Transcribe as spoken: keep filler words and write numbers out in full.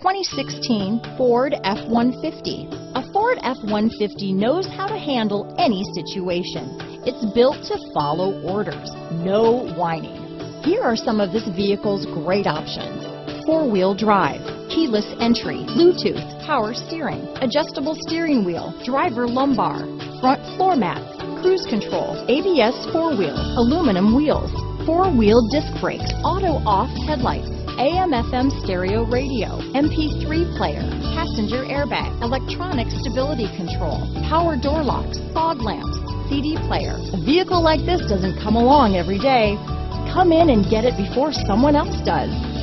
twenty sixteen Ford F one fifty. A Ford F one fifty knows how to handle any situation. It's built to follow orders, no whining. Here are some of this vehicle's great options: four-wheel drive, keyless entry, Bluetooth, power steering, adjustable steering wheel, driver lumbar, front floor mats, cruise control, A B S four-wheel, aluminum wheels, four-wheel disc brakes, auto-off headlights, A M F M stereo radio, M P three player, passenger airbag, electronic stability control, power door locks, fog lamps, C D player. A vehicle like this doesn't come along every day. Come in and get it before someone else does.